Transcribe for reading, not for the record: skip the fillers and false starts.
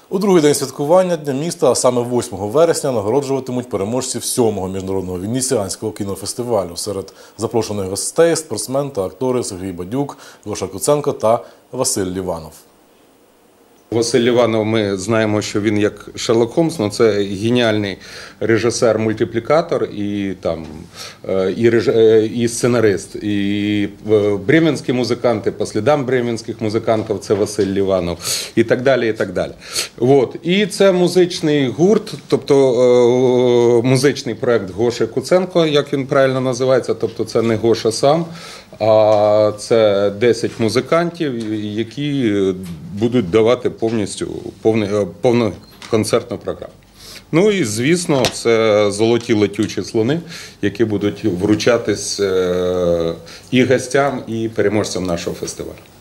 У другий день святкування Дня міста, а саме 8 вересня, нагороджуватимуть переможців 7-го міжнародного венеціанського кінофестивалю. Серед запрошених гостей – спортсмен та актори Сергій Бадюк, Гоша Куценко та Василь Ліванов. Василь Ліванов, ми знаємо, що він як Шерлок Холмс, але це геніальний режисер-мультиплікатор і сценарист. І бременські музиканти, по слідам бременських музикантів, це Василь Ліванов і так далі, і так далі. І це музичний гурт, тобто музичний проєкт Гоші Куценко, як він правильно називається, тобто це не Гоша сам, а це 10 музикантів, які будуть давати повну концертну програму. Ну і, звісно, це золоті летючі слони, які будуть вручатись і гостям, і переможцям нашого фестивалю.